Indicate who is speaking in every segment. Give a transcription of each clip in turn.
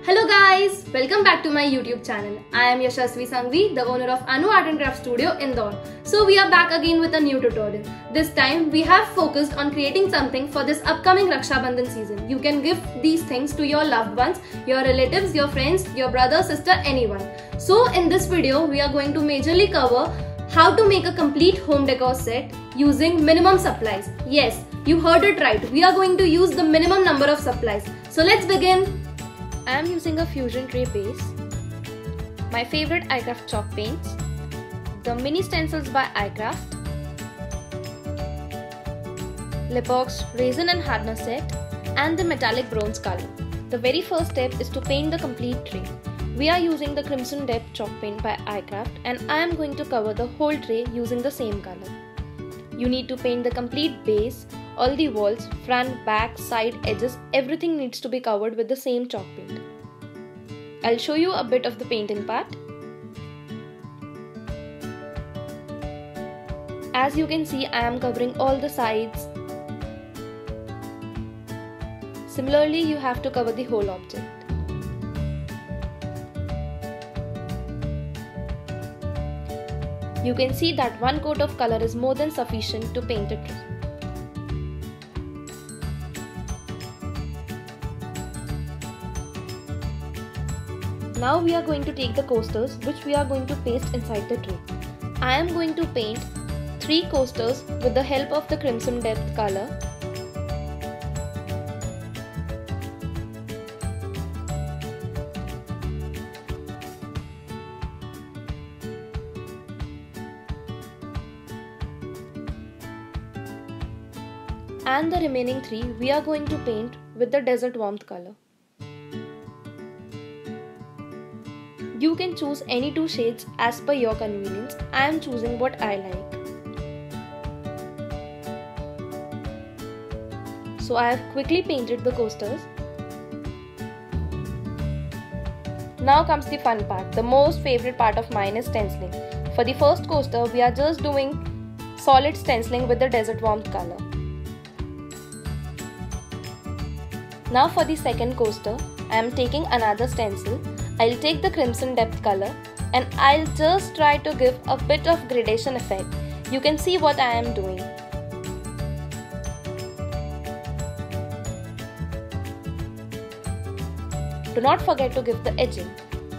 Speaker 1: Hello guys, welcome back to my YouTube channel. I am Yashasvi Sangvi, the owner of Anu Art and Craft Studio, Indore. So we are back again with a new tutorial. This time we have focused on creating something for this upcoming Raksha Bandhan season. You can give these things to your loved ones, your relatives, your friends, your brother, sister, anyone. So in this video we are going to majorly cover how to make a complete home decor set using minimum supplies. Yes, you heard it right. We are going to use the minimum number of supplies. So let's begin. I am using a fusion tray base, my favorite iCraft chalk paints, the mini stencils by iCraft, Lipox resin and hardener set, and the metallic bronze color. The very first step is to paint the complete tray. We are using the Crimson Depth chalk paint by iCraft, and I am going to cover the whole tray using the same color. You need to paint the complete base. All the walls, front, back, side, edges, everything needs to be covered with the same chalk paint. I'll show you a bit of the painting part. As you can see, I am covering all the sides. Similarly, you have to cover the whole object. You can see that one coat of color is more than sufficient to paint a tray. Now we are going to take the coasters which we are going to paste inside the tray. I am going to paint 3 coasters with the help of the Crimson Depth color. And the remaining 3 we are going to paint with the Desert Warmth color. You can choose any 2 shades as per your convenience. I am choosing what I like. So I have quickly painted the coasters. Now comes the fun part. The most favorite part of mine is stenciling. For the first coaster, we are just doing solid stenciling with the Desert Warmth color. Now for the second coaster, I am taking another stencil. I'll take the Crimson Depth color and I'll just try to give a bit of gradation effect. You can see what I am doing. Do not forget to give the edging.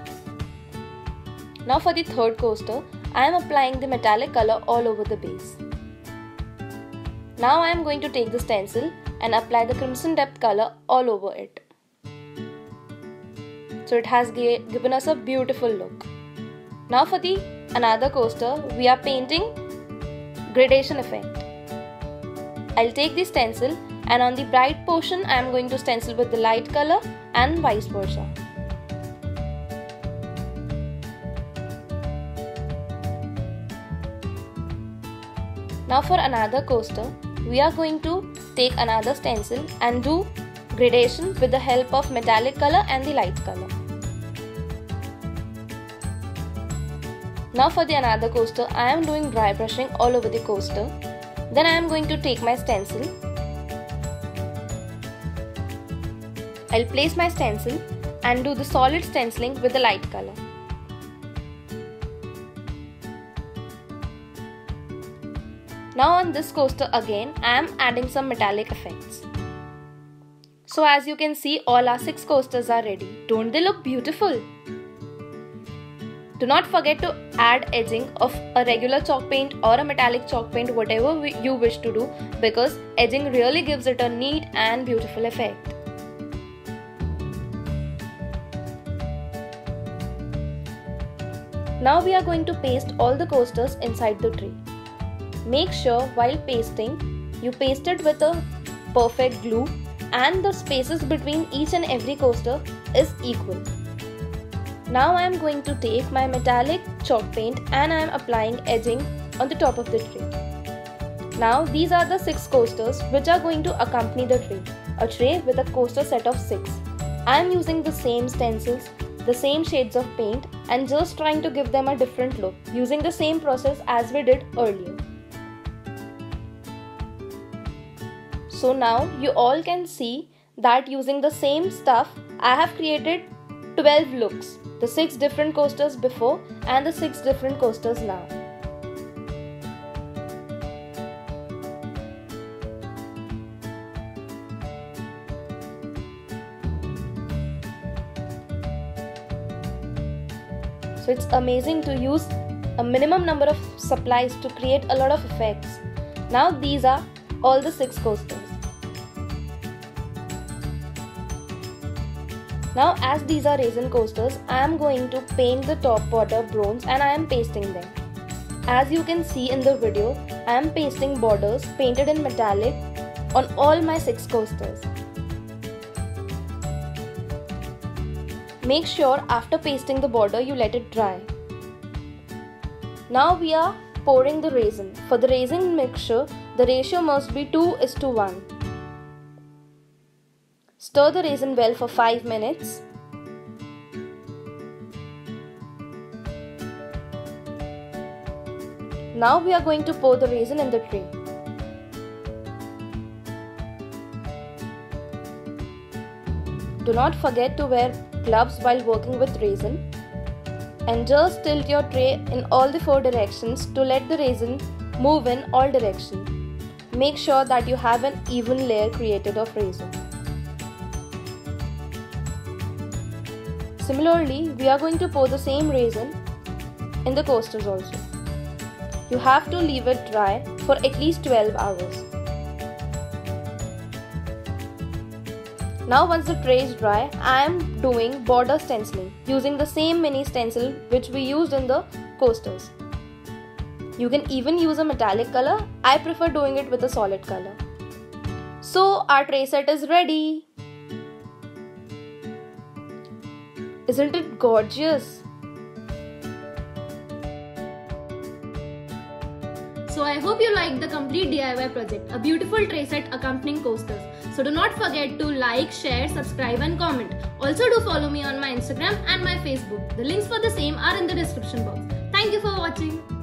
Speaker 1: Now for the third coaster, I am applying the metallic color all over the base. Now I am going to take the stencil and apply the Crimson Depth color all over it. So it has given us a beautiful look. Now for the another coaster, we are painting gradation effect. I'll take the stencil and on the bright portion I am going to stencil with the light color and vice versa. Now for another coaster, we are going to take another stencil and do gradation with the help of metallic color and the light color. Now for the another coaster, I am doing dry brushing all over the coaster. Then I am going to take my stencil. I'll place my stencil and do the solid stenciling with the light color. Now on this coaster again, I am adding some metallic effects. So as you can see, all our 6 coasters are ready. Don't they look beautiful? Do not forget to add edging of a regular chalk paint or a metallic chalk paint, whatever you wish to do, because edging really gives it a neat and beautiful effect. Now we are going to paste all the coasters inside the tray. Make sure while pasting, you paste it with a perfect glue and the spaces between each and every coaster is equal. Now I am going to take my metallic chalk paint and I am applying edging on the top of the tray. Now these are the 6 coasters which are going to accompany the tray. A tray with a coaster set of 6. I am using the same stencils, the same shades of paint and just trying to give them a different look using the same process as we did earlier. So now you all can see that using the same stuff I have created 12 looks, the 6 different coasters before and the 6 different coasters now. So it's amazing to use a minimum number of supplies to create a lot of effects. Now these are all the 6 coasters. Now as these are resin coasters, I am going to paint the top border bronze and I am pasting them. As you can see in the video, I am pasting borders painted in metallic on all my 6 coasters. Make sure after pasting the border you let it dry. Now we are pouring the resin. For the resin mixture, the ratio must be 2:1. Stir the resin well for 5 minutes. Now we are going to pour the resin in the tray. Do not forget to wear gloves while working with resin, and just tilt your tray in all the 4 directions to let the resin move in all directions. Make sure that you have an even layer created of resin. Similarly, we are going to pour the same resin in the coasters also. You have to leave it dry for at least 12 hours. Now once the tray is dry, I am doing border stenciling using the same mini stencil which we used in the coasters. You can even use a metallic color. I prefer doing it with a solid color. So our tray set is ready. Isn't it gorgeous? So I hope you liked the complete DIY project, a beautiful tray set accompanying coasters. So do not forget to like, share, subscribe and comment. Also do follow me on my Instagram and my Facebook. The links for the same are in the description box. Thank you for watching.